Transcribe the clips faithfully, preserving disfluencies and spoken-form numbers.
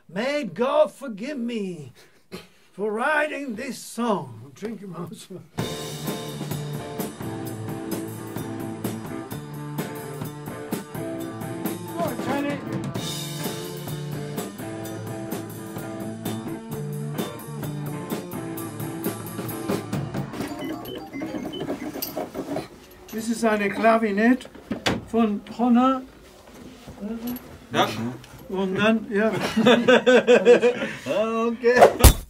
May God forgive me for writing this song. Drink him out. Das ist eine Klavinett von Honor. Ja. Und dann, ja. Okay.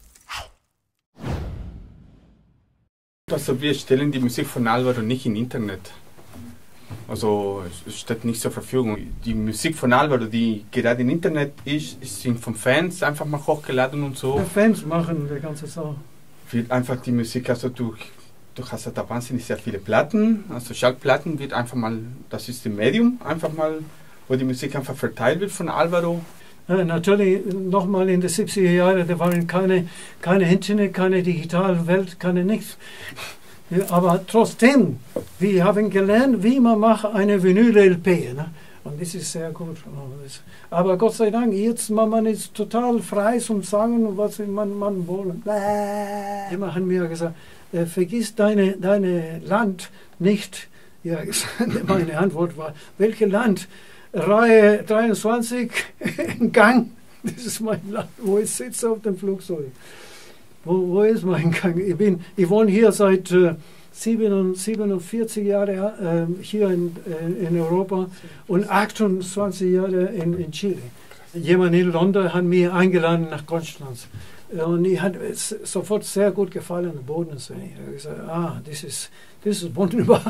Also wir stellen die Musik von Alvaro nicht im Internet. Also es steht nicht zur Verfügung. Die Musik von Alvaro, die gerade im Internet ist, sind von Fans einfach mal hochgeladen und so. Die Fans machen die ganze Sache. Wird einfach die Musik, also du, du hast da wahnsinnig sehr viele Platten, also Schallplatten wird einfach mal, das ist im Medium, einfach mal, wo die Musik einfach verteilt wird von Alvaro. Ja, natürlich, nochmal in den siebziger Jahren, da waren keine, keine Internet, keine digitale Welt, keine nichts. Ja, aber trotzdem, wir haben gelernt, wie man macht eine Vinyl-L P. Ne? Und das ist sehr gut. Aber Gott sei Dank, jetzt man ist total frei zum Sagen, was man, man will. Immer haben wir gesagt, äh, vergiss deine, deine Land nicht. Ja, meine Antwort war, welches Land? Reihe dreiundzwanzig, Gang. Das ist mein Land, wo ich sitze auf dem Flugzeug. Wo, wo ist mein Gang? Ich, bin, ich wohne hier seit äh, siebenundvierzig Jahren äh, hier in, äh, in Europa und achtundzwanzig Jahre in, in Chile. Jemand in London hat mich eingeladen nach Konstanz. Und ich hat es sofort sehr gut gefallen, der Bodensee. Ich habe gesagt, ah, das ist, das ist wunderbar.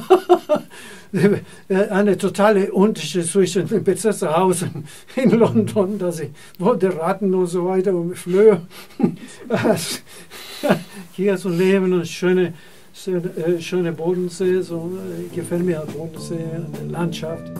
Eine totale Unterschied zwischen dem Besetzerhausen in London, dass ich wollte raten und so weiter und Flöhe. Hier zu leben und schöne, schöne, schöne Bodensee, so gefällt mir der Bodensee, die Landschaft.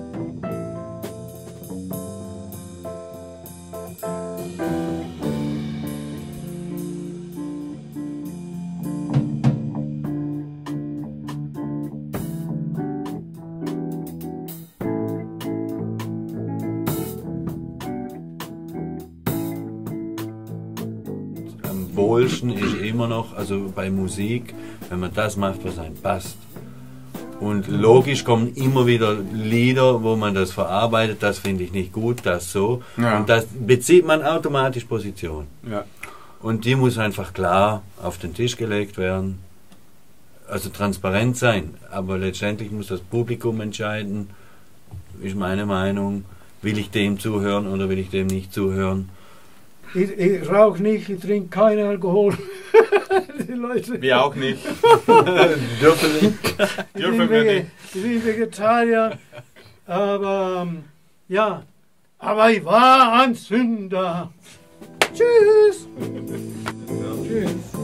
Am wohlsten ist immer noch, also bei Musik, wenn man das macht, was einem passt. Und logisch kommen immer wieder Lieder, wo man das verarbeitet, das finde ich nicht gut, das so. Ja. Und das bezieht man automatisch Position. Ja. Und die muss einfach klar auf den Tisch gelegt werden. Also transparent sein. Aber letztendlich muss das Publikum entscheiden, ist meine Meinung, will ich dem zuhören oder will ich dem nicht zuhören. Ich, ich rauche nicht, ich trinke keinen Alkohol. Die Leute. Wir auch nicht. Dürfen nicht. Ich bin, Vege ich bin Vegetarier, aber ähm, ja, aber ich war ein Sünder. Tschüss. Ja. Tschüss.